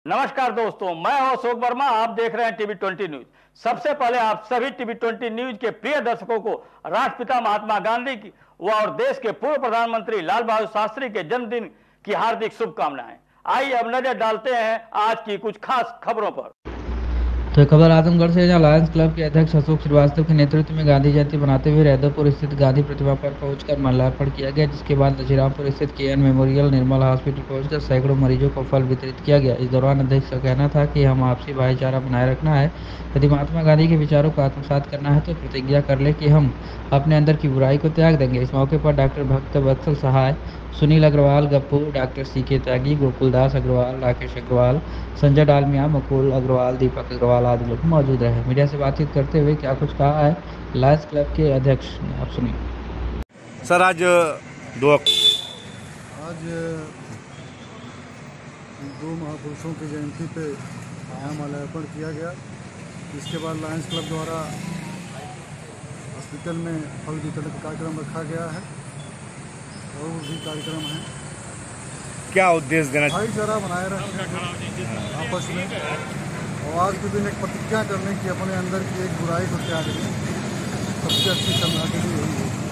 नमस्कार दोस्तों, मैं हूं अशोक वर्मा। आप देख रहे हैं टीवी 20 न्यूज। सबसे पहले आप सभी टीवी 20 न्यूज के प्रिय दर्शकों को राष्ट्रपिता महात्मा गांधी की और देश के पूर्व प्रधानमंत्री लाल बहादुर शास्त्री के जन्मदिन की हार्दिक शुभकामनाएं। आइए अब नजर डालते हैं आज की कुछ खास खबरों पर। तो खबर आजमगढ़ से, जहां लायंस क्लब के अध्यक्ष अशोक श्रीवास्तव के नेतृत्व में गांधी जयंती मनाते हुए रैदोपुर स्थित गांधी प्रतिमा पर पहुंचकर माल्यार्पण किया गया, जिसके बाद दशीरामपुर स्थित केएन मेमोरियल निर्मल हॉस्पिटल पहुंचकर सैकड़ों मरीजों को फल वितरित किया गया। इस दौरान अध्यक्ष का कहना था कि हम आपसी भाईचारा बनाए रखना है। यदि महात्मा गांधी के विचारों को आत्मसात करना है तो प्रतिज्ञा कर ले कि हम अपने अंदर की बुराई को त्याग देंगे। इस मौके पर doctor Bhakt Vatsal Sahay, Sunil Agarwal, Gappu, doctor C K Tyagi, Gokuldas Agarwal, Rakesh Agarwal, Sanjay Dalmia, Mukul Agarwal, Deepak Agarwal आदि लोग मौजूद रहे। मीडिया से बातचीत करते हुए क्या कुछ कहा है लायंस क्लब के अध्यक्ष ने, आप सुनिए। सर, आज दो महापुरुषों की जयंती पे यहाँ माल्यार्पण किया गया। इसके बाद लायंस क्लब द्वारा हॉस्पिटल में फल वितरण कार्यक्रम रखा गया है और भी कार्यक्रम है। क्या उद्देश्य देना भाईचारा बनाए रखें आपस में, और आज के दिन एक प्रतिज्ञा करने की अपने अंदर की एक बुराई को त्याग दें। सबसे अच्छी सलाह के लिए यही है।